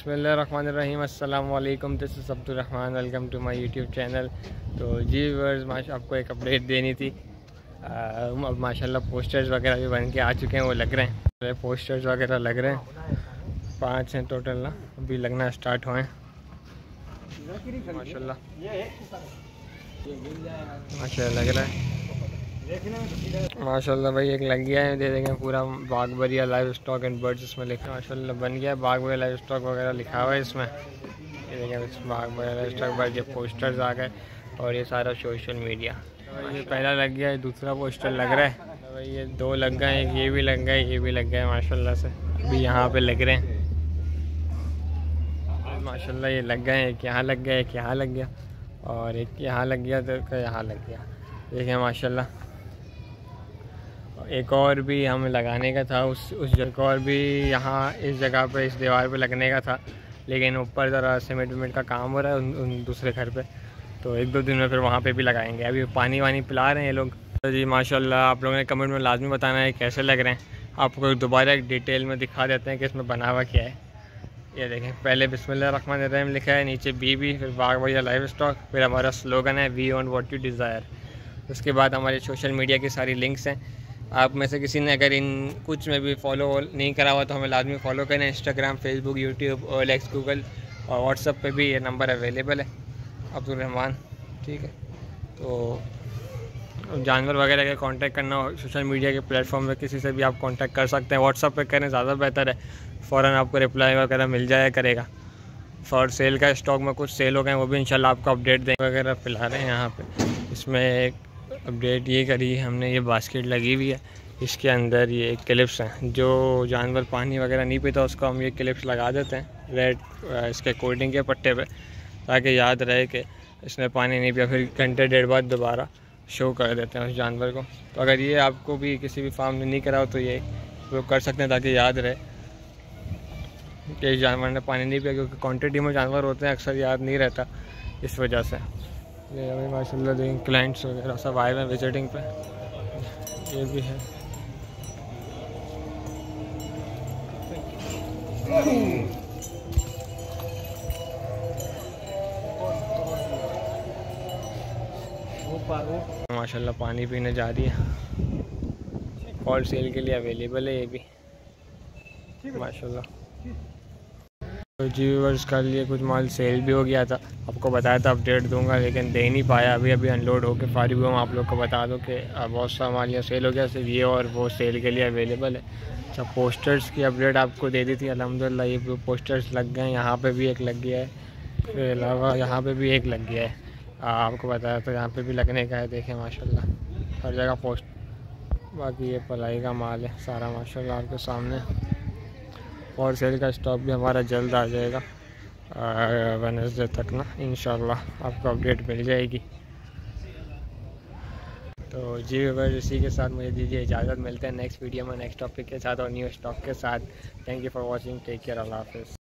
बिस्मिल्लाहिर्रहमानिर्रहीम अस्सलाम वालेकुम। This is Abdurrahman, welcome to my YouTube channel. तो जी व्यूअर्स, आपको एक अपडेट देनी थी। अब माशाल्लाह पोस्टर्स वगैरह भी बन के आ चुके हैं, वो लग रहे हैं। पोस्टर्स वगैरह लग रहे हैं, 5 हैं टोटल ना, अभी लगना स्टार्ट हुए हैं। माशाल्लाह माशाल्लाह लग रहा है माशाल्लाह भाई। एक लग गया है, दे देंगे पूरा बाग बरिया लाइव स्टॉक एंड बर्ड्स इसमें लिखा है। माशाल्लाह बन गया है, बाग बरिया लाइव स्टॉक वगैरह लिखा हुआ है इसमें। ये देखें बाग बरिया लाइव स्टॉक बर्ड, ये पोस्टर्स आ गए और ये सारा सोशल मीडिया। ये पहला लग गया है, दूसरा पोस्टर लग रहा है भाई। ये 2 लग गए, एक ये भी लग गए, ये भी लग गए माशाल्लाह से। अभी यहाँ पे लग रहे हैं माशाल्लाह, ये लग गए। एक यहाँ लग गया, एक यहाँ लग गया और एक यहाँ लग गया, तो यहाँ लग गया। देखें माशाल्लाह। एक और भी हमें लगाने का था उस जगह, और भी यहाँ इस जगह पे, इस दीवार पे लगने का था, लेकिन ऊपर ज़रा सीमेंट विमेंट का काम हो रहा है उन दूसरे घर पे, तो 1-2 दिन में फिर वहाँ पे भी लगाएंगे। अभी पानी वानी पिला रहे हैं ये लोग। तो जी माशाल्लाह, आप लोगों ने कमेंट में लाजमी बताना है कैसे लग रहे हैं। आपको दोबारा एक डिटेल में दिखा देते हैं कि इसमें बना हुआ क्या है। ये देखें, पहले बिस्मिल्लाहिर्रहमानिर्रहीम लिखा है, नीचे बी, फिर बाग बरिया लाइव स्टॉक, फिर हमारा स्लोगन है we on what you desire. उसके बाद हमारे सोशल मीडिया की सारी लिंक्स हैं। आप में से किसी ने अगर इन कुछ में भी फॉलो नहीं करा हुआ तो हमें लाजमी फॉलो करें। Instagram, Facebook, YouTube, OLX, Google और व्हाट्सअप पे भी ये नंबर अवेलेबल है, अब्दुर्रहमान। ठीक है, तो जानवर वगैरह का कांटेक्ट करना हो सोशल मीडिया के प्लेटफॉर्म पे किसी से भी आप कांटेक्ट कर सकते हैं। व्हाट्सअप पे करें, ज़्यादा बेहतर है, फ़ौरन आपको रिप्लाई वगैरह मिल जाया करेगा। फॉर सेल का स्टॉक में कुछ सेल हो गए, वो भी इंशाल्लाह आपको अपडेट देंगे। वगैरह पिला रहे हैं यहाँ पे। इसमें एक अपडेट ये करी हमने, ये बास्केट लगी हुई है, इसके अंदर ये क्लिप्स हैं। जो जानवर पानी वगैरह नहीं पीता उसको हम ये क्लिप्स लगा देते हैं रेड इसके कोल्ड के पट्टे पे, ताकि याद रहे कि इसने पानी नहीं पिया। फिर घंटे 1.5 बाद दोबारा शो कर देते हैं उस जानवर को। तो अगर ये आपको भी किसी भी फार्म ने नहीं करा हो तो ये वो कर सकते हैं, ताकि याद रहे कि इस जानवर ने पानी नहीं पिया, क्योंकि क्वांटिटी में जानवर होते हैं, अक्सर याद नहीं रहता इस वजह से। ये अभी माशाल्लाह देखें, क्लाइंट्स वगैरह सब आए हैं विजिटिंग पे। ये भी है। माशाल्लाह पानी पीने जा रही है, फॉर सेल के लिए अवेलेबल है ये भी माशाल्लाह। तो जी व्यूअर्स, कल ये कुछ माल सेल भी हो गया था, आपको बताया था अपडेट दूंगा, लेकिन दे नहीं पाया। अभी अनलोड होकर फारिग हुआ। आप लोग को बता दो कि बहुत सा माल यहाँ सेल हो गया, सिर्फ ये और वो सेल के लिए अवेलेबल है। अच्छा, पोस्टर्स की अपडेट आपको दे दी थी, अल्हम्दुलिल्लाह ये पोस्टर्स लग गए। यहाँ पे भी एक लग गया है, इसके अलावा यहाँ पे भी एक लग गया है। आपको बताया तो यहाँ पे भी लगने का है। देखें माशाल्लाह, हर जगह पोस्ट। बाकी ये पलाई का माल है सारा माशाल्लाह आपके सामने। और सेल का स्टॉक भी हमारा जल्द आ जाएगा, वेडनेसडे तक ना, इंशाल्लाह आपको अपडेट मिल जाएगी। तो जी अगर इसी के साथ मुझे दीजिए इजाज़त, मिलते हैं नेक्स्ट वीडियो में नेक्स्ट टॉपिक के साथ और न्यू स्टॉक के साथ। Thank you for watching, take care, अल्लाह हाफ़िज़।